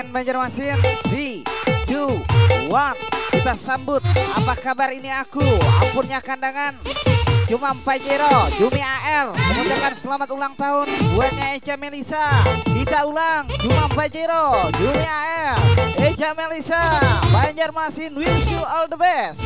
Banjarmasin. 3, 2, 1. Kita sambut. Apa kabar ini aku? Ampurnya kandangan. Cuma Pajero, Jumi AL mengucapkan selamat ulang tahun buatnya Eja Melisa. Kita ulang, Cuma Pajero, Jumi AL, Eja Melisa, Banjarmasin, wish you all the best.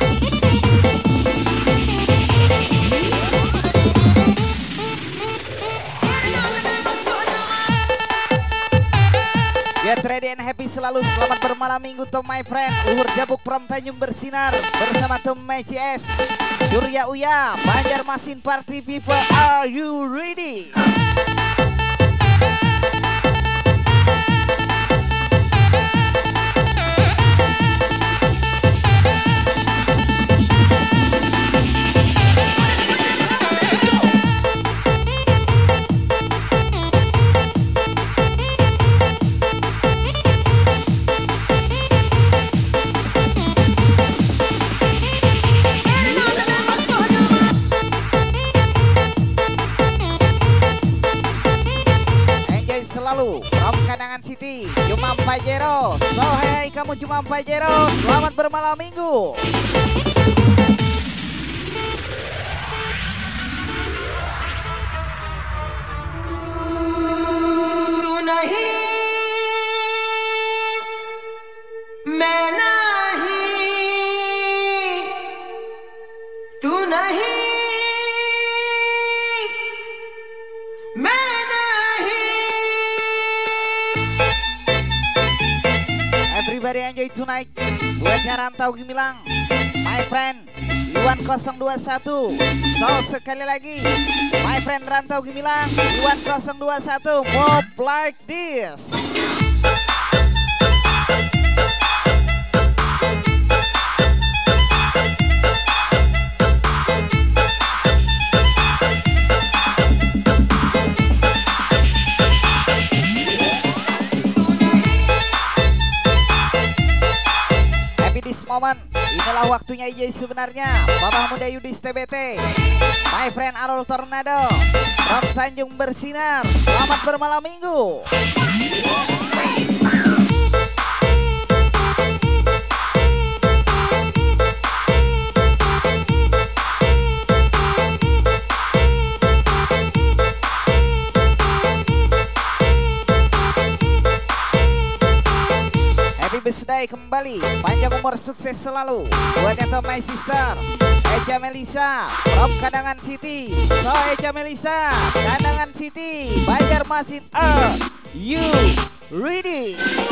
Get ready and happy selalu. Selamat bermalam minggu to my friend. Luhur Jabuk from Tanjung Bersinar bersama Tom MCS Surya Uya, Banjarmasin Party People. Are you ready? From Kandangan City, Cuma Pajero. So hey kamu Cuma Pajero, selamat bermalam minggu. Tu nahi, main nahi, tu nahi. Everybody enjoy tonight. Buatnya Rantau Gemilang, my friend Iwan 021. So sekali lagi, my friend Rantau Gemilang, Iwan 021. Move like this. Momen inilah waktunya IJ sebenarnya. Bapak Muda Yudis TBT, my friend Arul Tornado from Tanjung Bersinar, selamat bermalam minggu. Birthday kembali, panjang umur sukses selalu. Buatnya to my sister Eja Melisa from Kandangan City. So Eja Melisa, Kandangan City, Banjarmasin. Are you ready?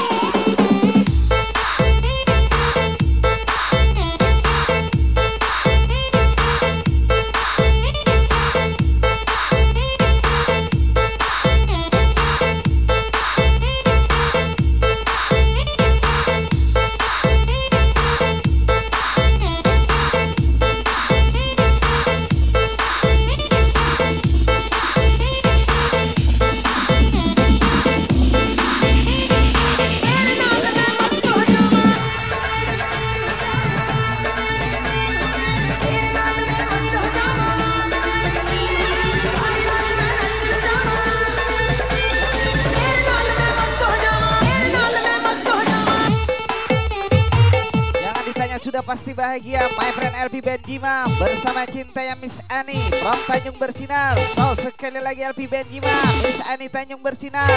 Sudah pasti bahagia, my friend LP Benjima bersama cintanya Miss Ani from Tanjung Bersinar. So sekali lagi LP Benjima, Miss Ani Tanjung Bersinar.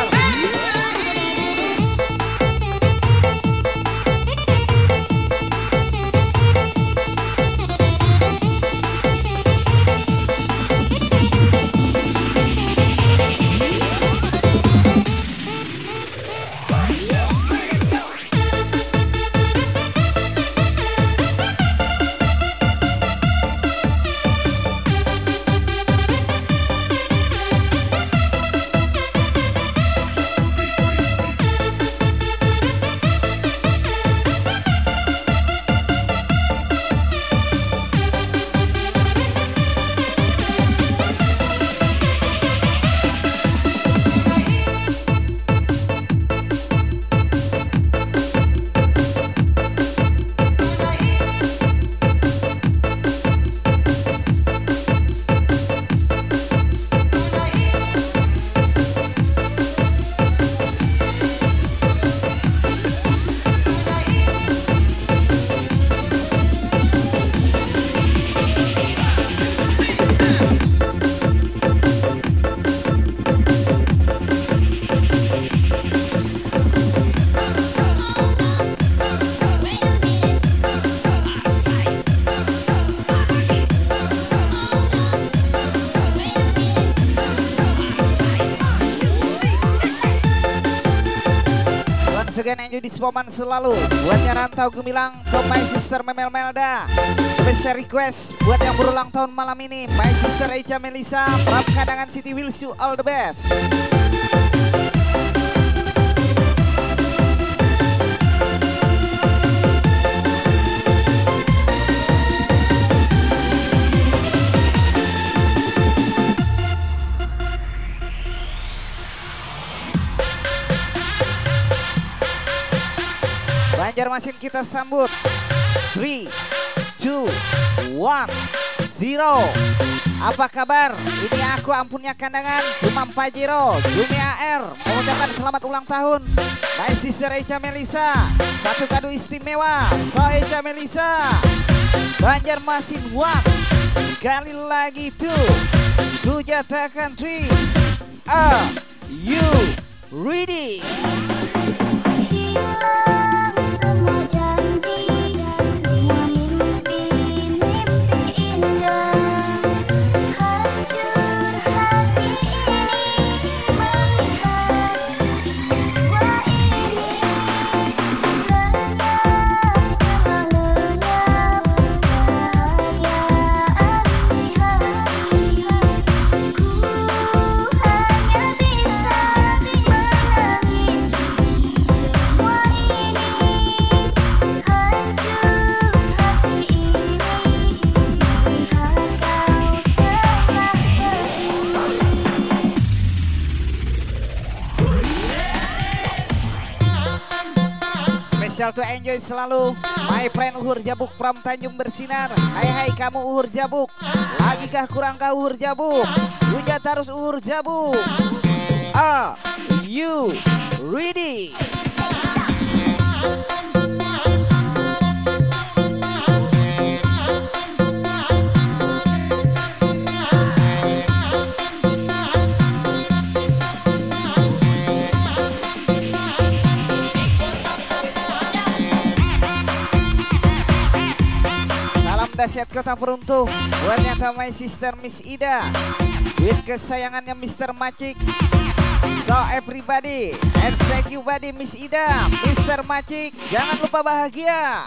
Kebahagiaan enjoy di Spoman selalu. Buatnya Rantau Gemilang, ke My Sister Memel Melda. Special request buat yang berulang tahun malam ini, My Sister Eja Melisa from Kadangan City, wish you all the best. Banjarmasin kita sambut 3, 2, 1, 0. Apa kabar? Ini aku ampunnya kandangan Jumam Pajero, Jumi AR mengucapkan selamat ulang tahun My Sister Eja Melisa. Satu kado istimewa So Eja Melisa. Banjarmasin 1. Sekali lagi 2. Kujatakan 3. Are you ready? To enjoy selalu my friend Uhur Jabuk from Tanjung Bersinar. Hai kamu Uhur Jabuk, lagikah kurang kau Uhur Jabuk? Hujat harus Uhur Jabuk. Are you ready? Dahsyat kota peruntuh buat nyata My Sister Miss Ida with kesayangannya Mr. Macik. So everybody and thank you buddy Miss Ida, Mr. Macik, jangan lupa bahagia.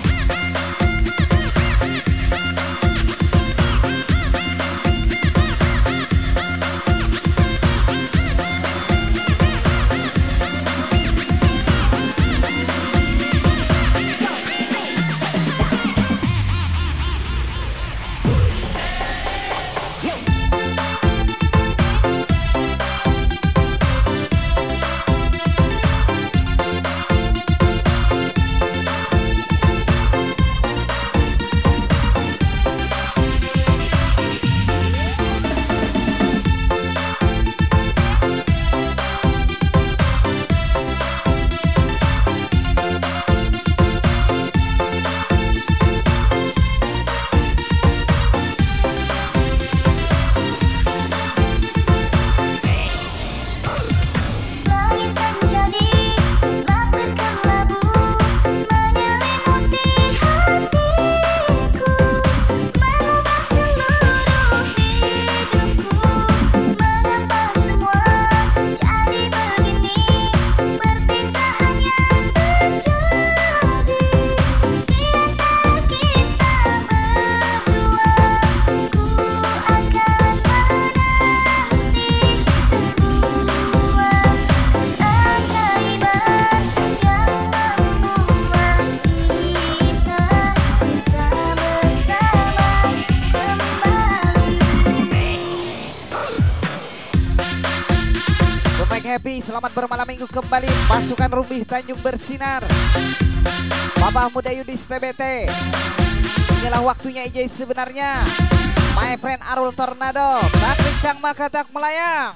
Happy, selamat bermalam minggu kembali pasukan Rumbih Tanjung Bersinar. Bapak Muda Yudis TBT. Inilah waktunya IJ sebenarnya. My friend Arul Tornado, tak kencang maka tak melayang.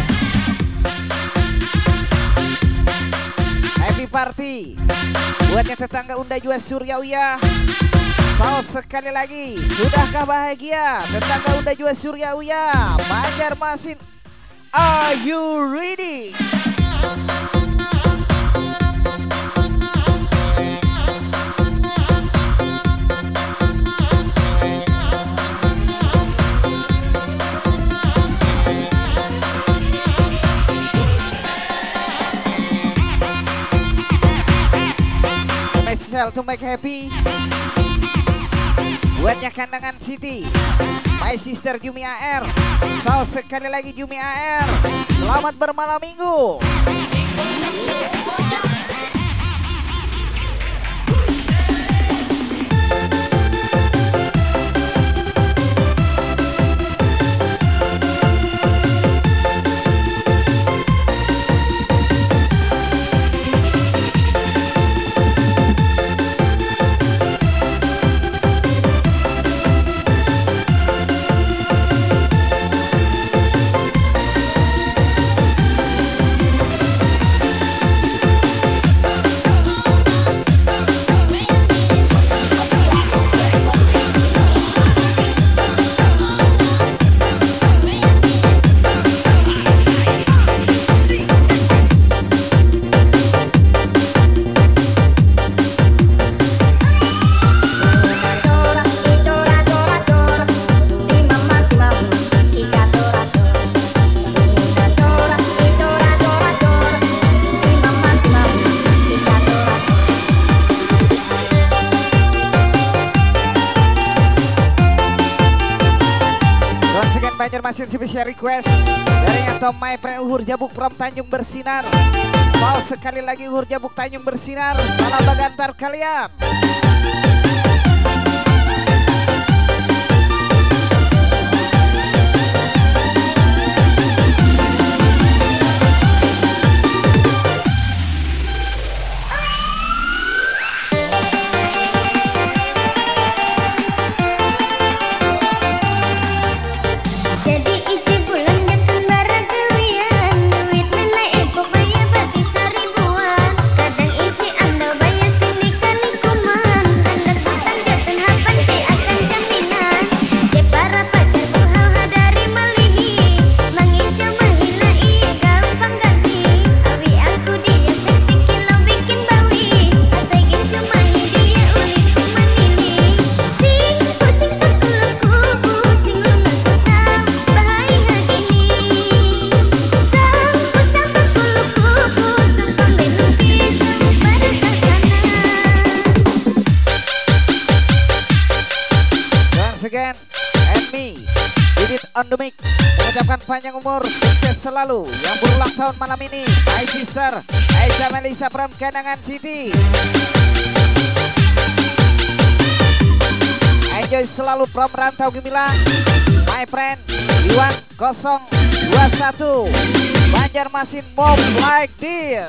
Happy party buatnya tetangga Unda Jua Suryauya. So sekali lagi, sudahkah bahagia tetangga Unda Jua Suryauya Banjarmasin? Are you ready? myself to make happy. Buatnya kandangan City, my sister Jumi AR. So sekali lagi Jumi AR, selamat bermalam minggu. Masih spesial request dari atau my friend Uhur Jabuk from Tanjung Bersinar. Mau sekali lagi Uhur Jabuk Tanjung Bersinar, salam bagantar kalian. On the mic, mengucapkan panjang umur, sukses selalu yang berulang tahun malam ini, my sister Aisyah Melisa from Kandangan City. Enjoy selalu from Rantau Gemilang, my friend Iwan 021 Banjarmasin move like this.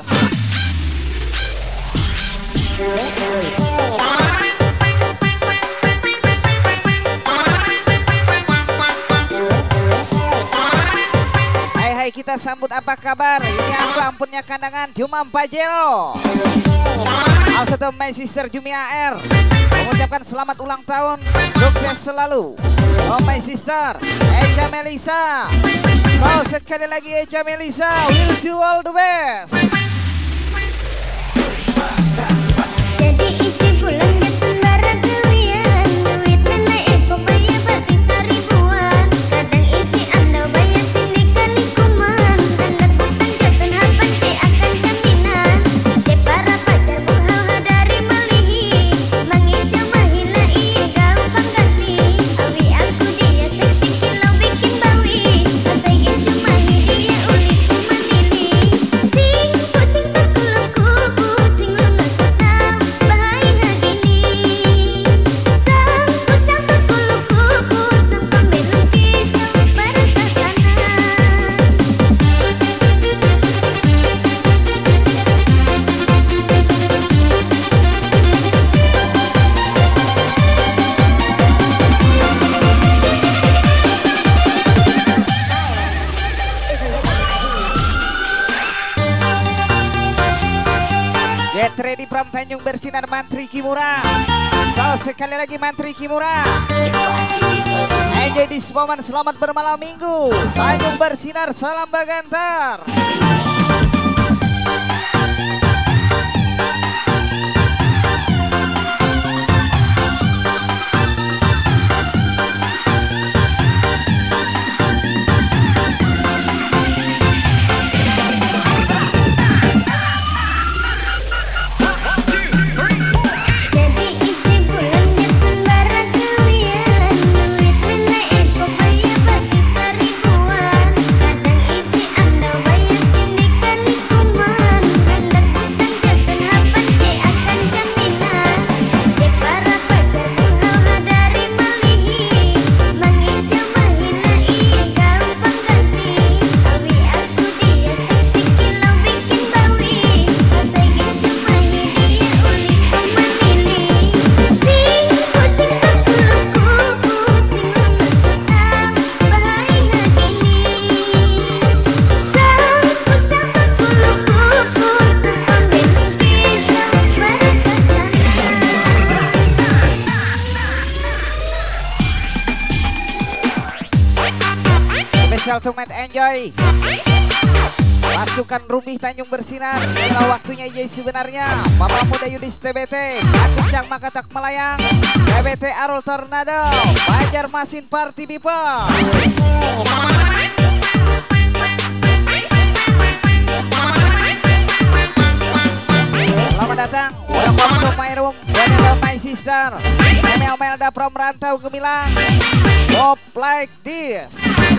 Kita sambut apa kabar? Ini aku ampunnya kandangan Juma Pajero. Also my sister Jumi AR mengucapkan selamat ulang tahun, sukses selalu. Oh my sister Eja Melisa. So sekali lagi Eja Melisa, wish you all the best. Jadi isi bulan jatuh barang kalian, duit menai eko bayar bati seribuan. Kadang isi anda bayar sini kali kuman, tanda butang jatuh hapan ci akan jaminan. De para pacar buhau hadari malihi, mangica mahila iya gampang ganti. Awi aku dia seksi kilau bikin bawi, masa ingin cuma dia uli kumanili. Sing pusing takuluku, pusing lungan kotau, bahaya gini. Sang pusang takuluku, pusang pembelum kicau, pada kasana. Get ready from Tanjung Bersinar Mantri Kimura. So sekali lagi Mantri Kimura. Enjoy this moment, selamat bermalam minggu. Tanjung Bersinar, salam bagantar. Special to Mate Enjoy. Pasukan Rumih Tanjung bersinar. Inilah waktunya Yei sebenarnya. Bapak Muda Yudis TBT, Kencang Makatak Melayang, TBT Arul Tornado, Banjarmasin Party People. Selamat datang, welcome to my room, welcome my sister. Emel Melda from Rantau Gemilang. Pop like this.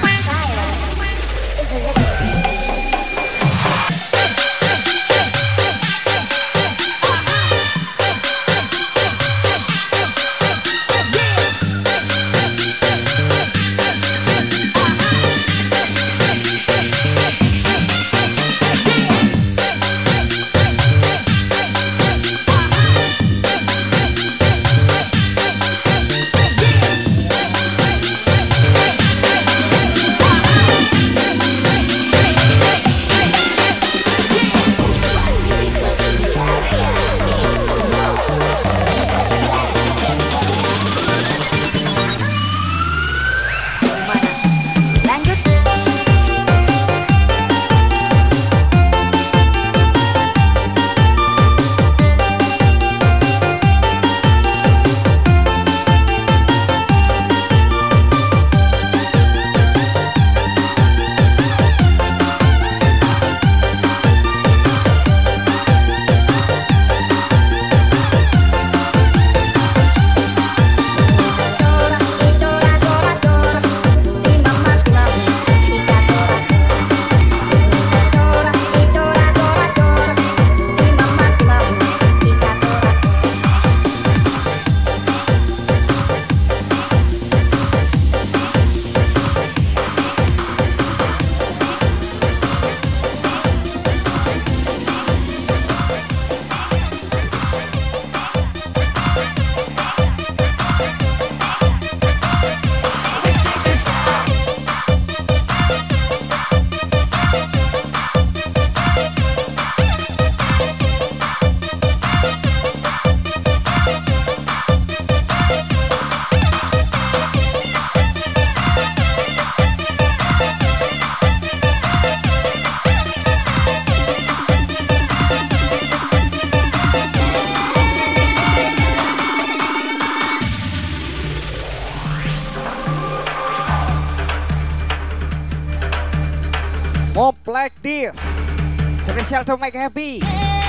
Mop like this. Special to make happy.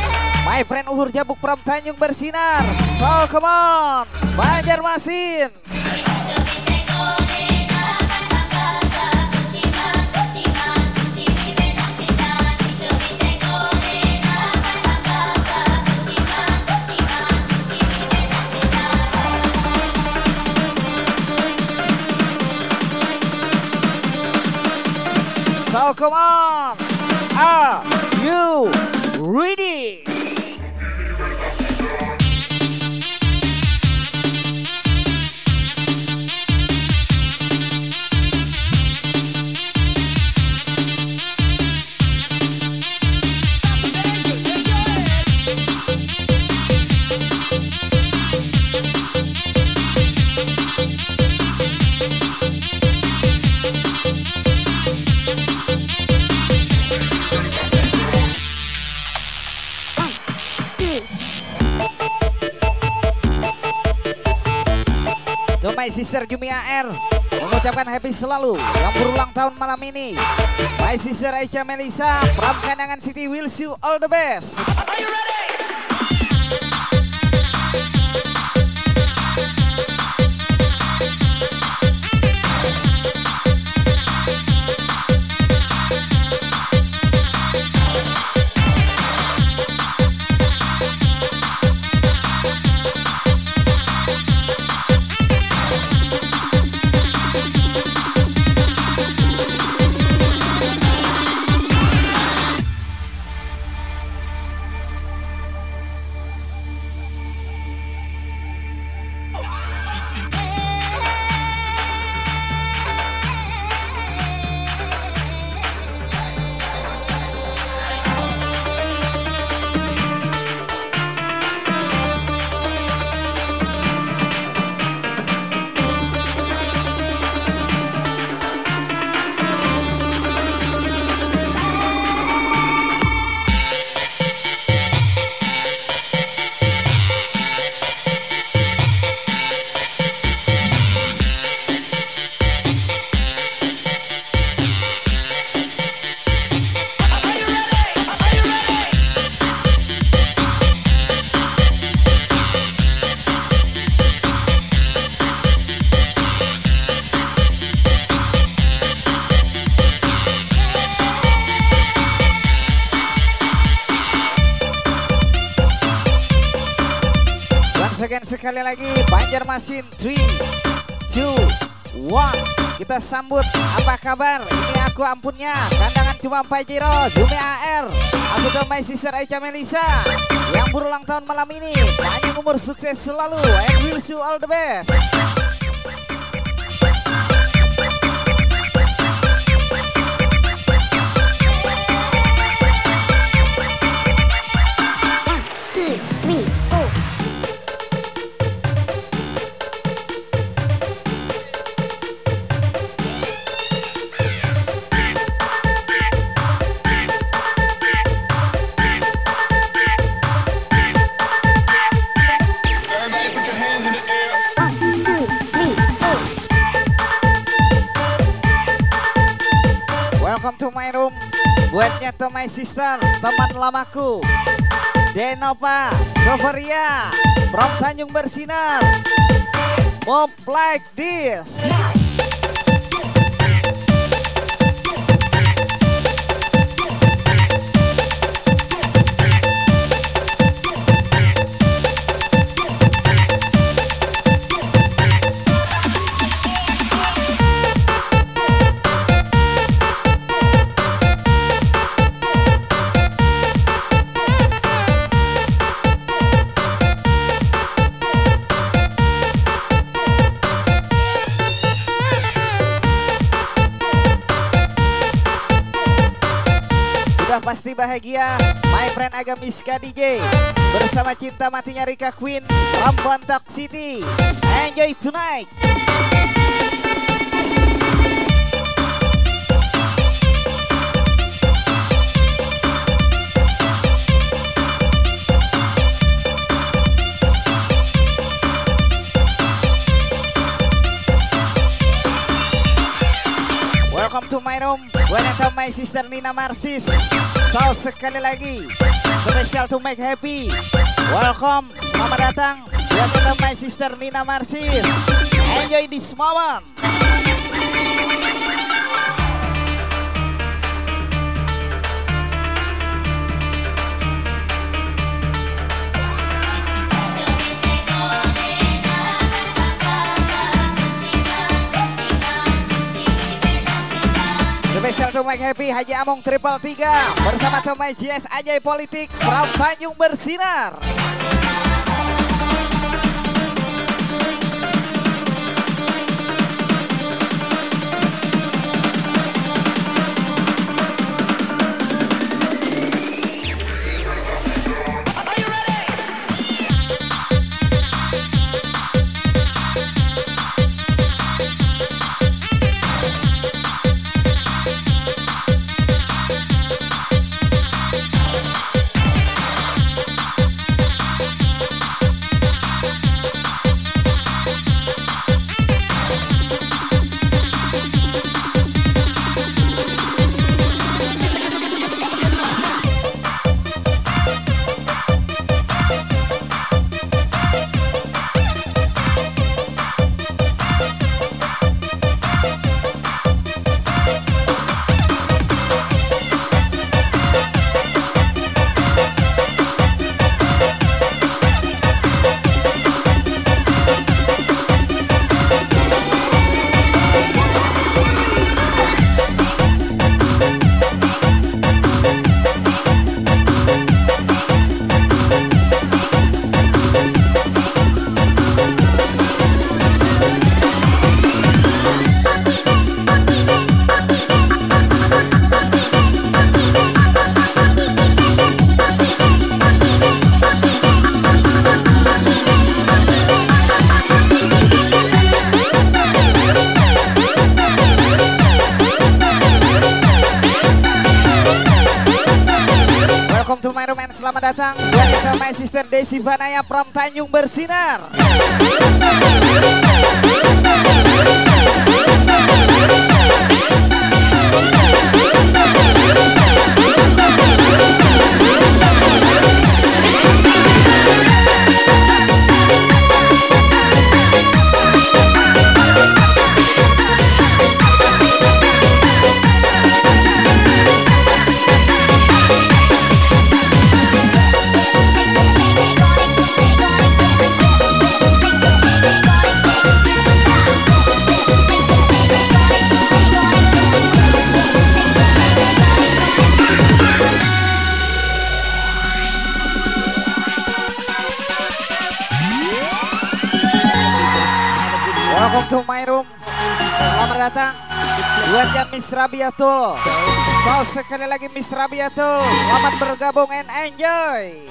My friend Uhur Jabuk from Tanjung bersinar. So come on, Banjarmasin. So come on, are you ready? To my sister Jumia R mengucapkan happy selalu yang berulang tahun malam ini. My sister Aicha Melisa from Kandangan City wills you all the best. sekali lagi Banjarmasin 3, 2, 1. Kita sambut, apa kabar? Ini aku ampunnya, kandangan cuma Pajero, Jumi AR. Aku dan my sister Aicha Melisa yang berulang tahun malam ini. Panjang umur, sukses selalu, I wish you all the best. Welcome to my room. Buatnya to my sister, teman lamaku Denova Soveria from Tanjung Bersinar. Move like this. Pasti bahagia, my friend Agamiska DJ bersama cinta matinya Rika Queen from Bontok City. Enjoy tonight. Welcome to my room. Welcome my sister Nina Marsis. So sekali lagi special to make happy. Welcome, selamat datang. Welcome my sister Nina Marsis. Enjoy this moment. Special to make happy Haji Among 333 bersama Tomai JS Ajay Politik from Tanjung Bersinar. Selamat datang buat my sister Desi Vanaya from Tanjung Bersinar. Mairum. Selamat datang buat yang Miss Rabiatul. So sekali lagi Miss Rabiatul, selamat bergabung and enjoy.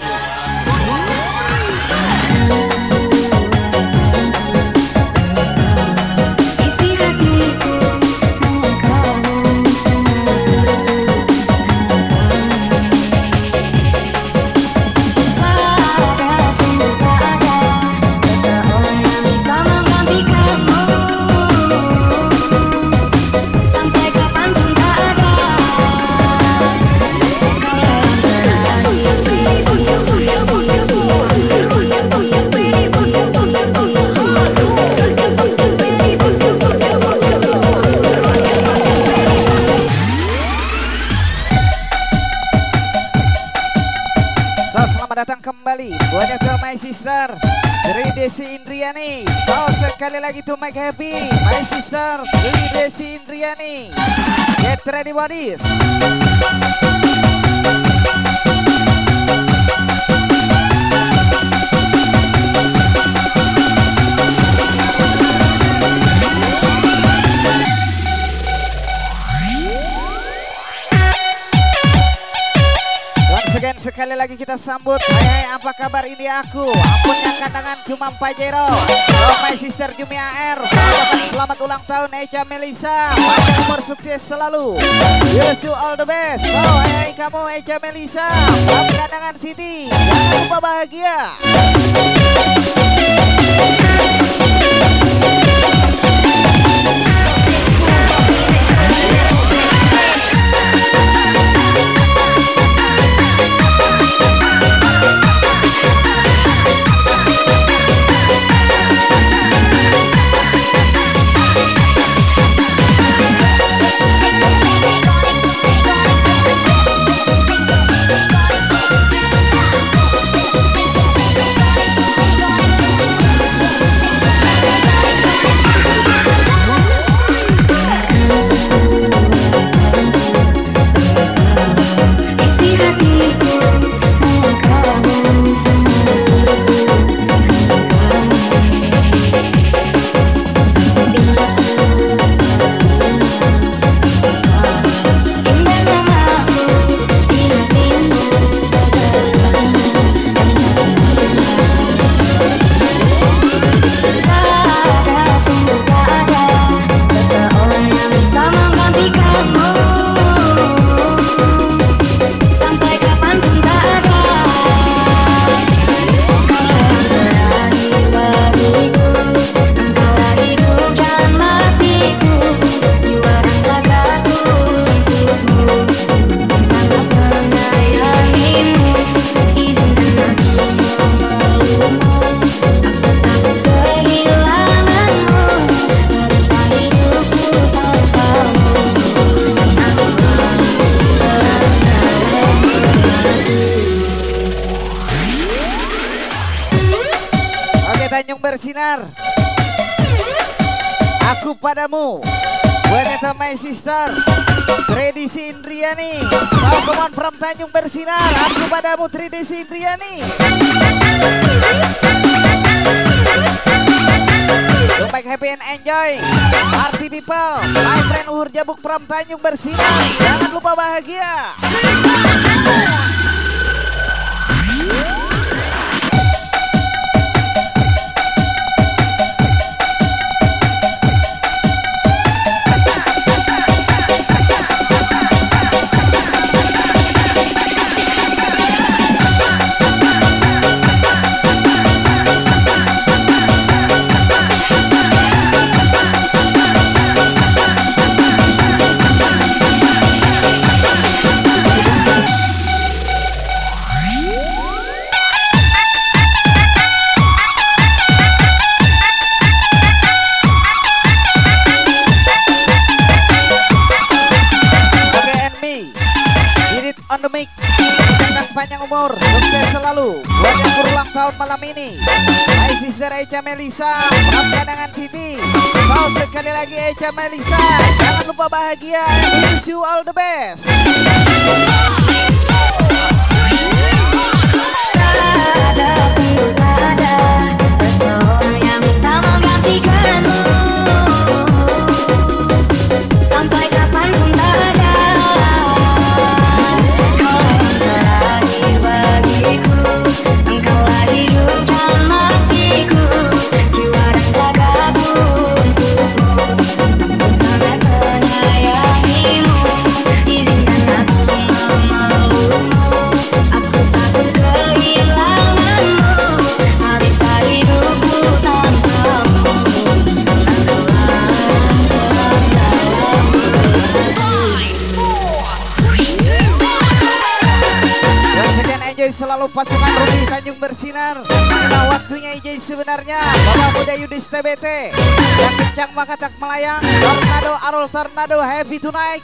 Isi hatiku hanya kamu sendiri. Pada sungguh tak ada seseorang yang bisa menggantikanmu. Sampai kapanpun tak ada. Selamat datang kembali buat to my sister Tri Desi Indriani. So sekali lagi to make happy my sister Tri Desi Indriani. Get ready buddies. Sekali lagi kita sambut. Hai apa kabar ini aku Ampunnya kandangan Jumam Pajero. Oh my sister Jumi AR. Selamat ulang tahun Echa Melisa. Panjang umur sukses selalu. Wish you all the best. Oh hai kamu Echa Melisa from Kandangan City. Jangan lupa bahagia. Tanjung Bersinar, aku padamu. Buat itu my sister Tridesi Indriani. Kau come on from Tanjung Bersinar. Aku padamu Tridesi Indriani. Don't make happy and enjoy. Party people, my friend Uhur Jabuk from Tanjung Bersinar. Jangan lupa bahagia. On the mic, panjang umur, sukses selalu. Buat yang berulang tahun malam ini, my sister Echa Melisa from Kandangan City. Kau sekali lagi Echa Melisa, jangan lupa bahagia. Wish you all the best. Ada seseorang yang bisa menggantikanmu. EJ selalu pasukan Ruby Tanjung bersinar. Inilah waktunya EJ sebenarnya. Bapak Muda Yudis TBT yang kencang maka tak melayang. Tornado Arul Tornado happy tonight.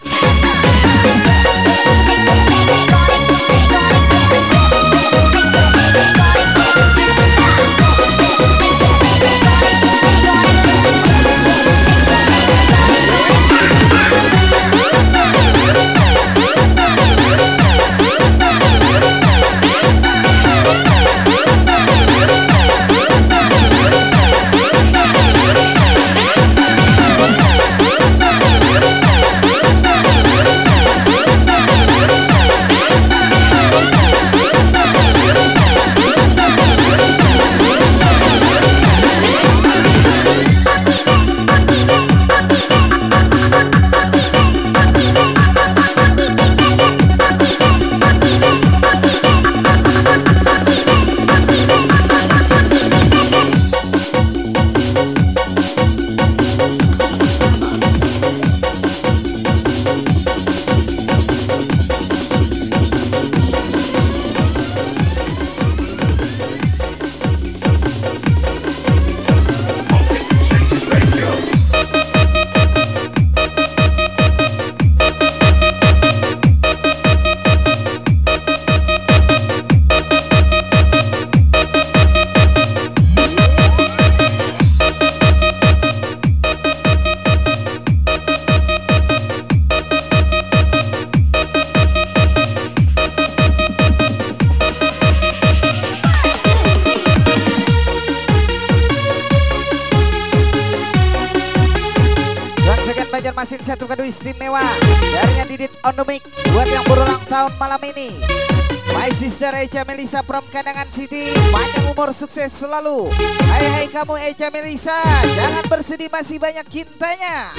Banjarmasin satu kado istimewa darinya Didit on the mic buat yang berulang tahun malam ini. My sister Eja Melisa from Kandangan City, panjang umur sukses selalu. Hai hai kamu Eja Melisa, jangan bersedih masih banyak cintanya.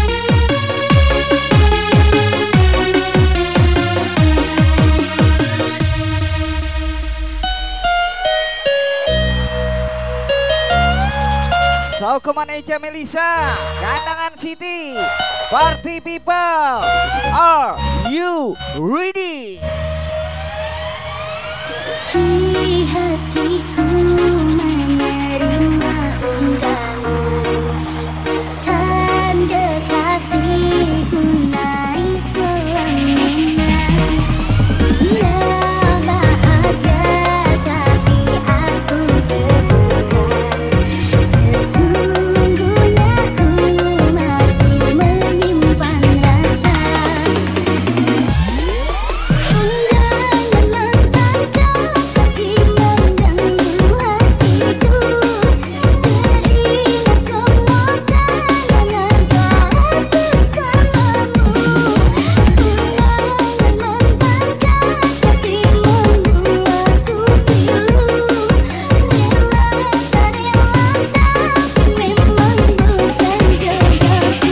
So come on Eja Melisa, Kandangan City, party people, are you ready? Di hatiku menerima undangan, tanda kasihku naik pelaminan. Ya bahagia tapi aku terbuka, sesungguhnya ku masih menyimpan rasa. Undangan mantan kasih mengganggu hatiku, teringat semua kenangan saat bersamamu. Undangan mantan kasih membuatku pilu, rela tak rela tapi memang bukan jodohku.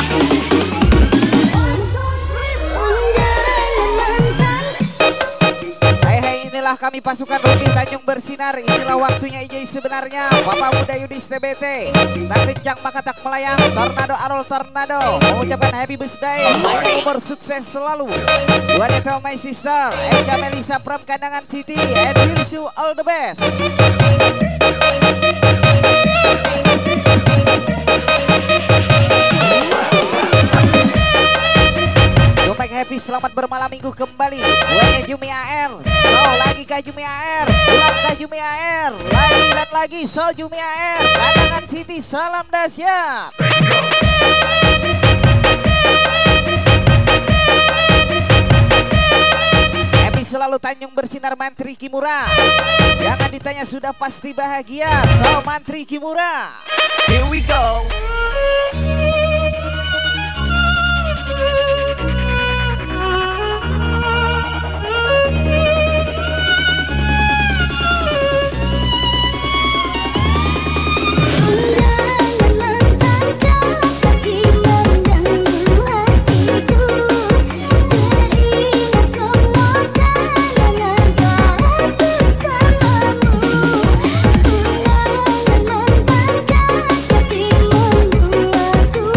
Undangan mantan. Hai hai, inilah kami pasukan Ruby Tanjung bersinar. Inilah waktunya EJ sebenarnya. Bapak Muda Yudis TBT, tak kencang maka tak melayang. Tornado Arul Tornado mengucapkan happy birthday, panjang umur sukses selalu. Buat itu my sister Eja Melisa from Kandangan City, and wish you all the best. Dompet happy, selamat bermalam minggu kembali. Buatnya Jumi AR, so lagi ke Jumi AR, pulang ke Jumi AR, lagi dan lagi so Jumi AR, Kandangan City, salam dahsyat. Happy selalu Tanjung bersinar Mantri Kimura. Jangan ditanya sudah pasti bahagia, so Mantri Kimura. Here we go. Undangan mantan kasih mengganggu hatiku, teringat semua kenangan saat bersamamu. Undangan mantan kasih membuatku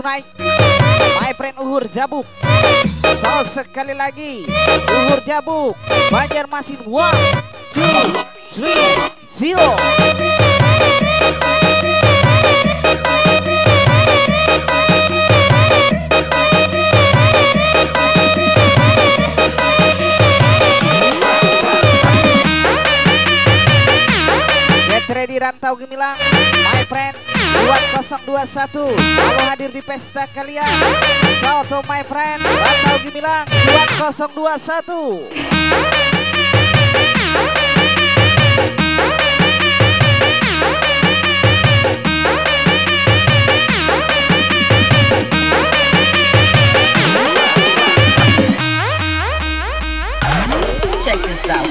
tonight. My friend Uhur Jabuk. So sekali lagi Uhur Jabuk, Banjarmasin 1, 2, 3, 0. Ready Rantau Gemilang, my friend 2021 selalu hadir di pesta kalian. So to my friend Rantau Gemilang 2021. Check this out.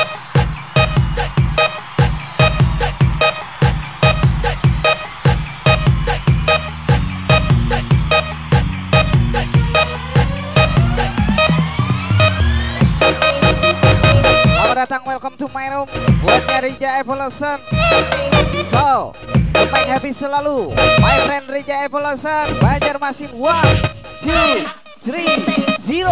Datang, welcome to my room buatnya Rija Evolution. So to make happy selalu my friend Rija Evolution, Banjarmasin 1, 2, 3, 0.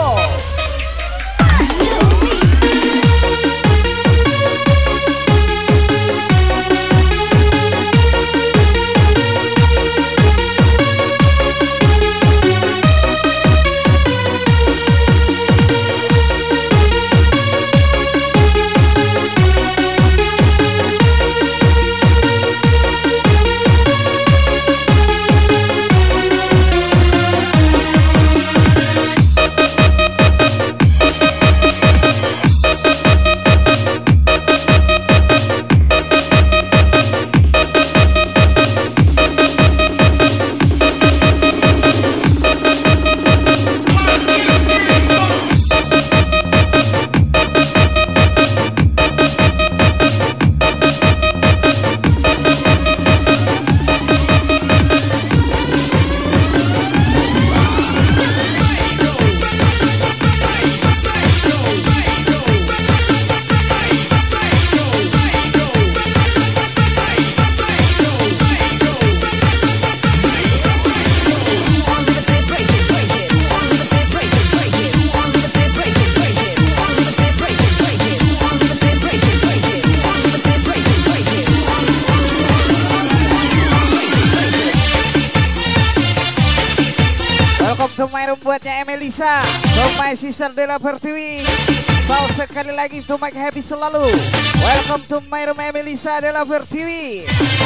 To my room buatnya Emelisa, to my sister Dela Pertiwi. So sekali lagi to make happy selalu. Welcome to my room Emelisa Dela Pertiwi.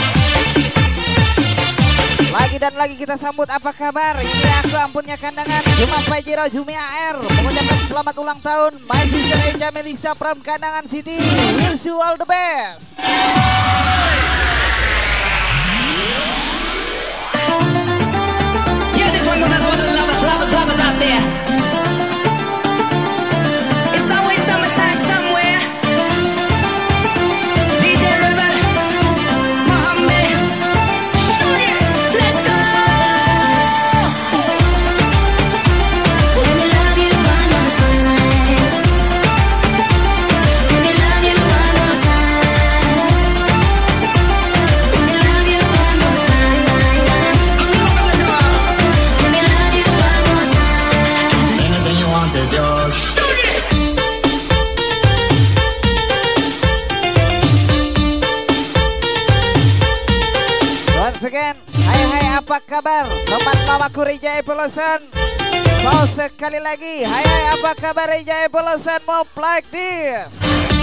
Lagi dan lagi kita sambut, apa kabar? Ini aku ampunnya kandangan Juma Pajero Jumi AR mengucapkan selamat ulang tahun my sister Eja Melisa from Kandangan City. Wish you all the best. This one goes out to all the lovers out there. It's always summertime somewhere. DJ Rebel, Mohammed, shoot it, let's go. Let me love you one more time. Let me love you one more time. Let me love you one more time. Is yours. Once again, hai apa kabar teman lamaku Rija Evolution. So sekali lagi, hai apa kabar Rija Evolution, move like this.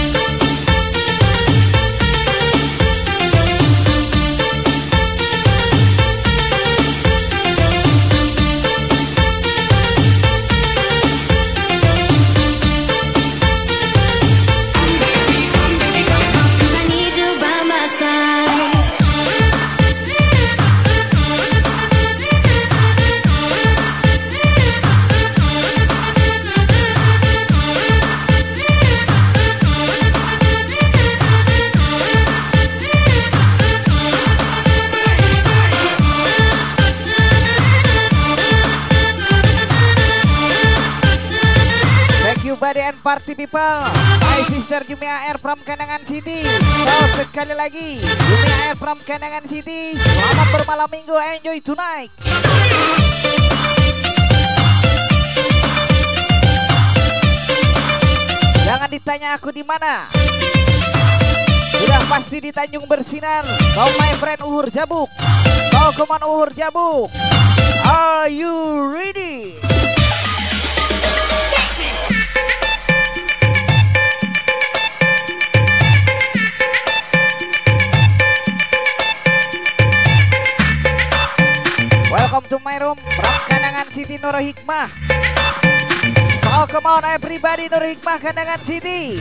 Body and party people, my sister Jumi AR from Kandangan City. So sekali lagi Jumi AR from Kandangan City, selamat bermalam minggu, enjoy tonight. ditanya aku di mana? Sudah pasti di Tanjung Bersinar. So my friend Uhur Jabuk. So come on Uhur Jabuk. Are you ready? Welcome to my room from Kandangan City Nur Hikmah. So come on everybody, Nur Hikmah Kandangan City.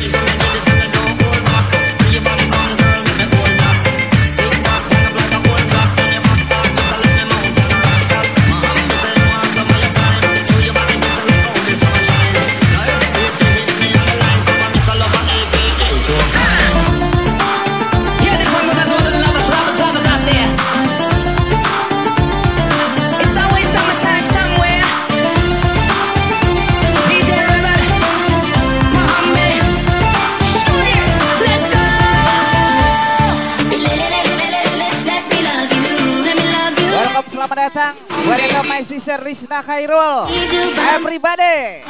Selamat datang, welcome my sister Rizna Khairul. Everybody.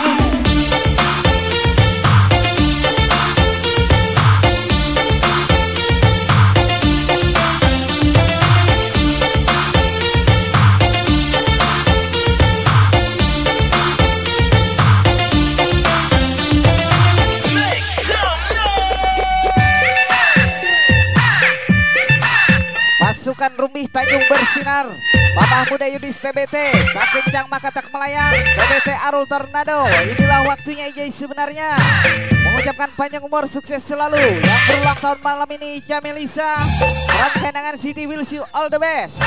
Pasukan Rumih Tanjung Bersinar, Bapak Muda Yudis TBT, Tak Kencang Maka Tak Melayang, TBT Arul Tornado. Inilah waktunya Ijai sebenarnya mengucapkan panjang umur, sukses selalu. Yang berulang tahun malam ini Ica Melisa from Kandangan City, wish you all the best.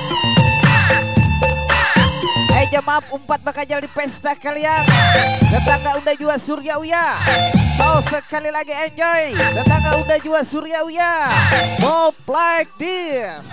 Jam maaf umpat bakajal di pesta kalian. Tetangga udah jua Surya Uya. So sekali lagi enjoy. Tetangga udah jua Surya Uya. Move like this.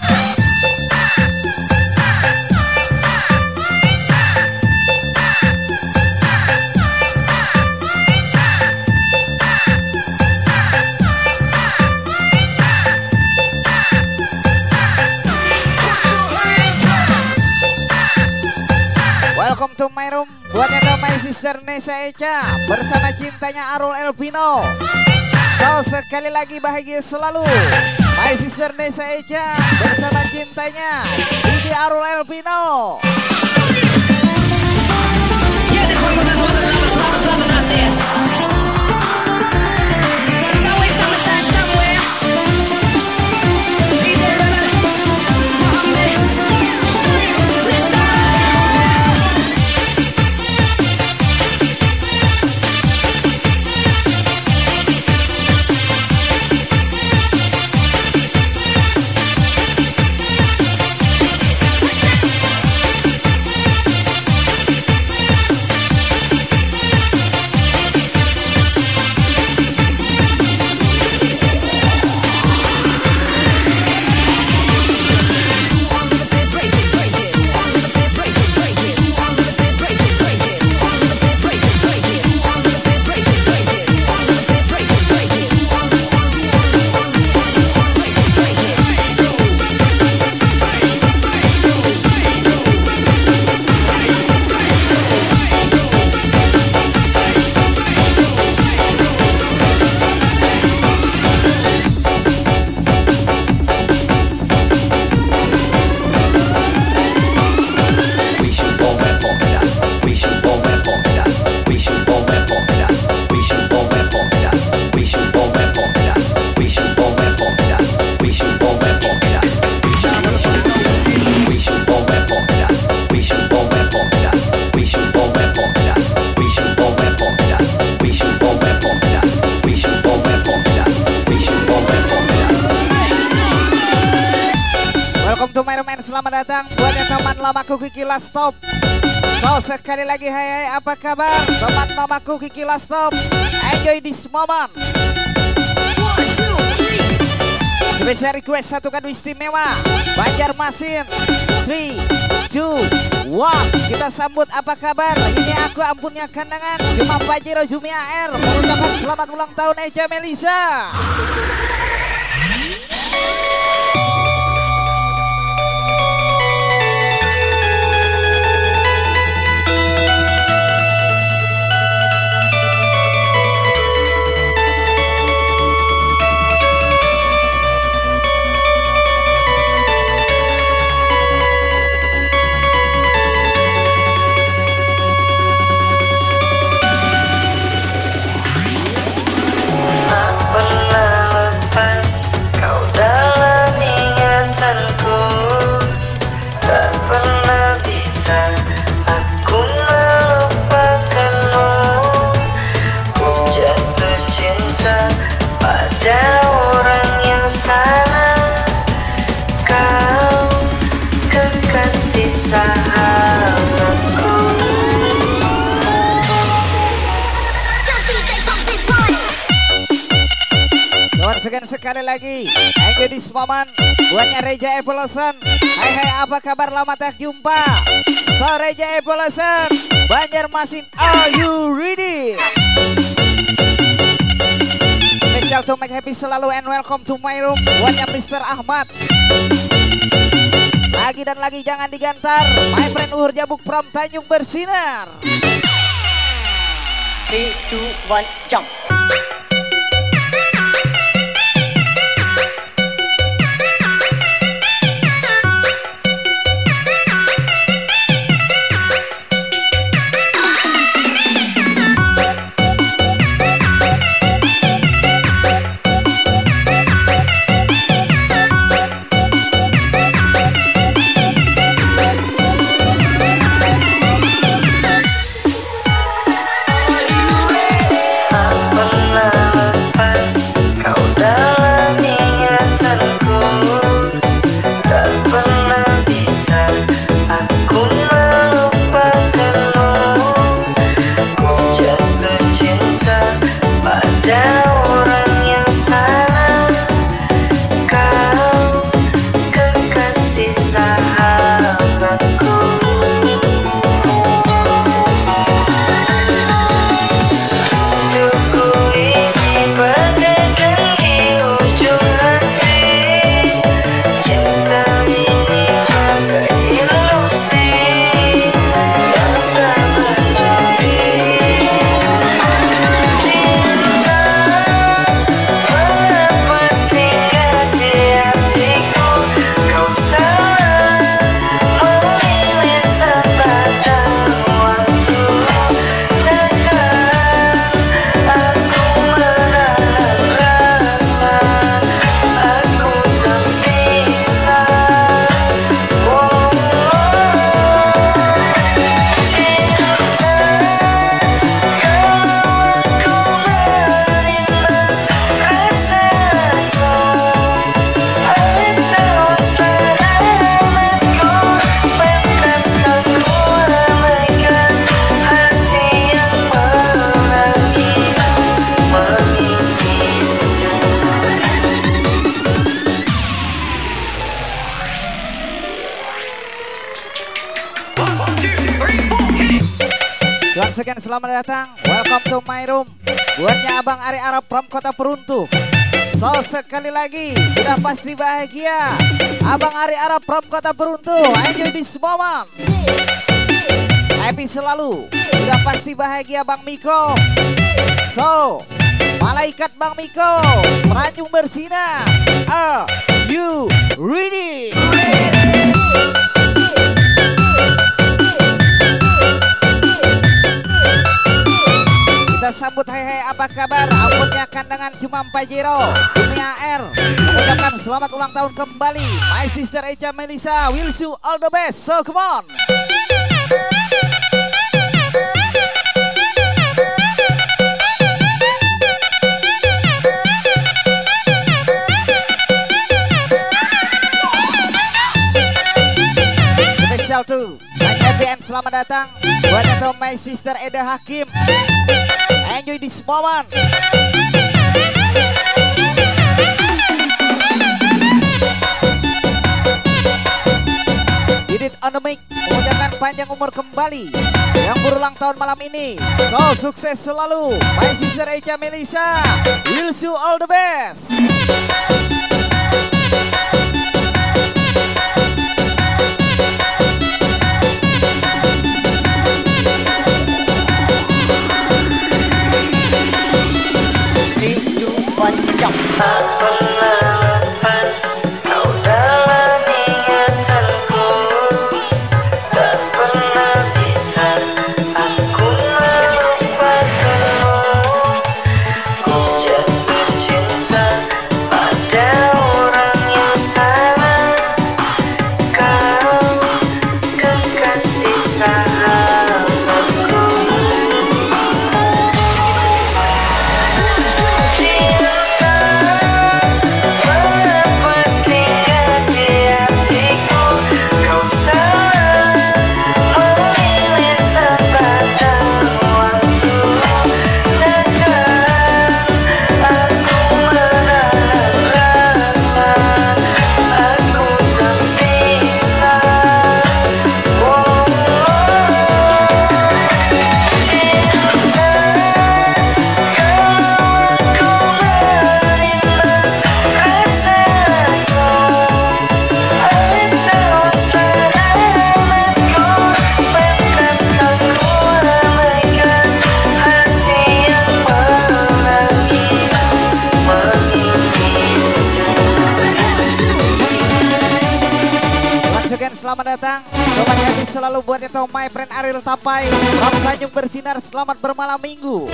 Welcome to my room. Buat yang my sister Nesa Echa bersama cintanya Arul Elvino. So sekali lagi bahagia selalu. My sister Nesa Echa bersama cintanya Didi Arul Elvino. Yeah, this one goes out to all the lovers out there. It's always summertime somewhere. DJ Rebel, Mohammed, let's go. Selamat datang buat yang teman lamaku Kiki Last Stop. So sekali lagi hai apa kabar teman lamaku Kiki Last Stop. Enjoy this moment. Spesial request satu kado istimewa Banjarmasin. 3, 2, 1. Kita sambut apa kabar. Ini aku ampunnya kandangan Cuma Pajero Jumi AR mengucapkan selamat ulang tahun Eja Melisa. sekian sekali lagi. Enjoy this moment. Buatnya Reja Evolution. Hai apa kabar, lama tak jumpa. So Reja Evolution, Banjarmasin, are you ready? Special to make happy selalu and welcome to my room. Buatnya Mr. Ahmad. Lagi dan lagi jangan digantar. My friend Uhur Jabuk from Tanjung Bersinar. 3, 2, 1, jump. Sekian selamat datang, welcome to my room. Buatnya Abang Ari Arab from Kota Peruntu. So sekali lagi sudah pasti bahagia. Abang Ari Arab from Kota Peruntu, enjoy this moment. Happy selalu, sudah pasti bahagia Bang Miko. So malaikat Bang Miko, Tanjung Bersinar, are you ready? Kita sambut hai apa kabar, amputnya kandangan cuma Pajero, dunia air mengucapkan selamat ulang tahun kembali. My sister Echa Melisa, wish you all the best, so come on. Special tuh, FBN selamat datang. Buatnya tuh my sister Eda Hakim. Enjoy this moment. Didit on the mic, mengucapkan panjang umur kembali yang berulang tahun malam ini. So sukses selalu, my sister Echa Melisa. Wish you all the best. selamat datang. Coba jadi selalu buat itu my friend Ariel Tapai From Tanjung Bersinar, selamat bermalam minggu.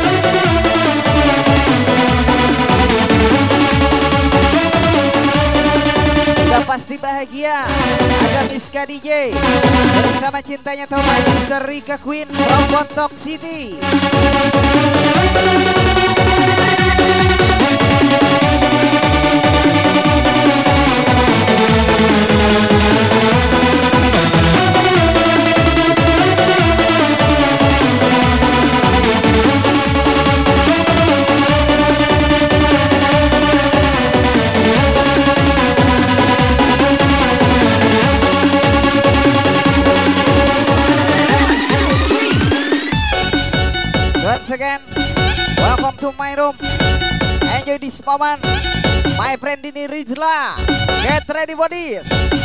Sudah pasti bahagia. Ada Miska DJ bersama cintanya to my sister Rika Queen from Bontok City. Once again, welcome to my room. Enjoy this moment. My friend Dini Rizla, get ready for this.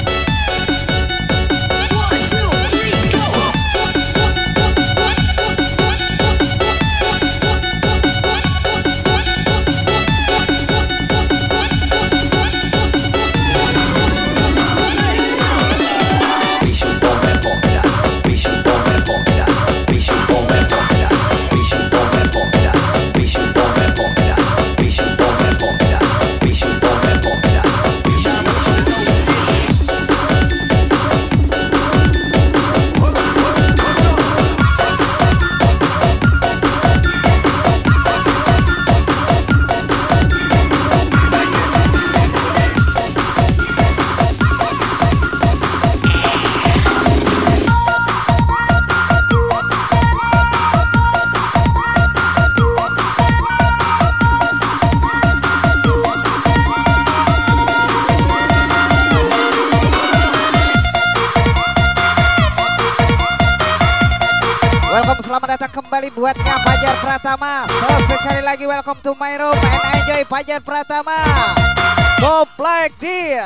Selamat datang kembali buatnya Fajar Pratama. So sekali lagi welcome to my room and enjoy Fajar Pratama. Pop like this.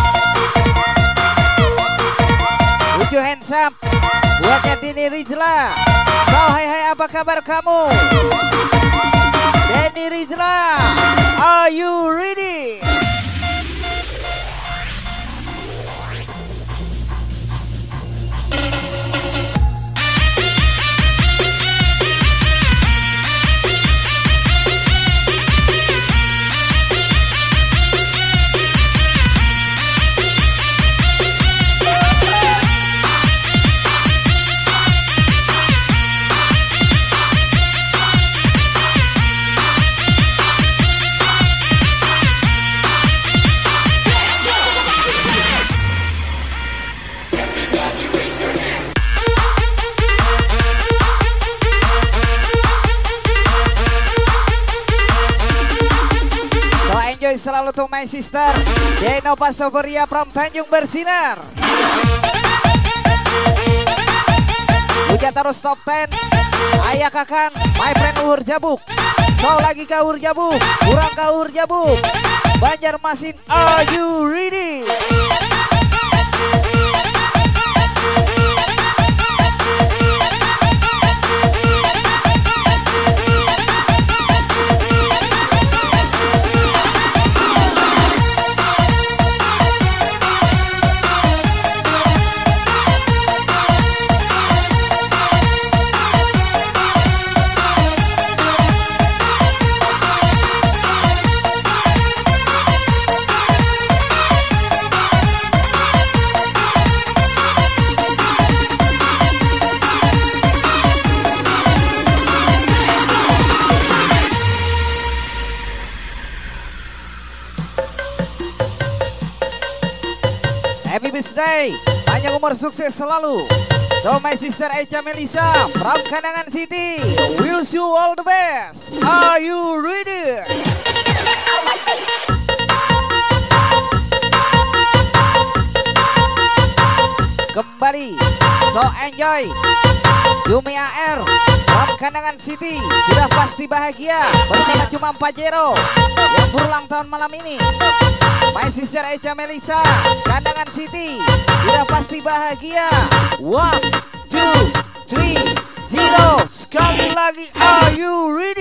Put your hands up. Buatnya Dini Rizla. So hai apa kabar kamu? Dini Rizla, are you ready? Selalu to my sister Deno Pasoveria from Tanjung Bersinar. Hujan terus top 10. Ayah Kakan, my friend Uhur Jabuk. So lagi ke Uhur Jabuk, kurang ke Uhur Jabuk. Banjarmasin, are you ready? Happy birthday, panjang umur sukses selalu. To my sister Echa Melisa from Kandangan City, wish you all the best. Are you ready? Kembali, so enjoy. Yumi AR from Kandangan City sudah pasti bahagia bersama Cuma Pajero yang berulang tahun malam ini. My sister Echa Melisa, Kandangan City, sudah pasti bahagia. 1, 2, 3, 0. Sekali lagi, are you ready?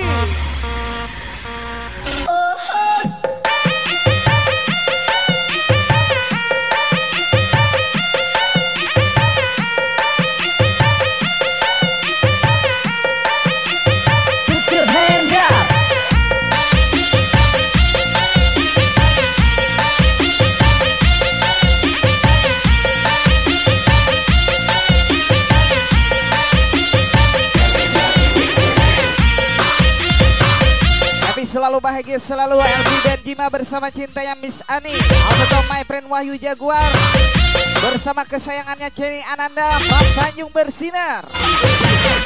selalu bahagia selalu. LB dan Jima bersama cintanya Miss Ani. Auto my friend Wahyu Jaguar bersama kesayangannya Jenny Ananda. Bang Tanjung bersinar.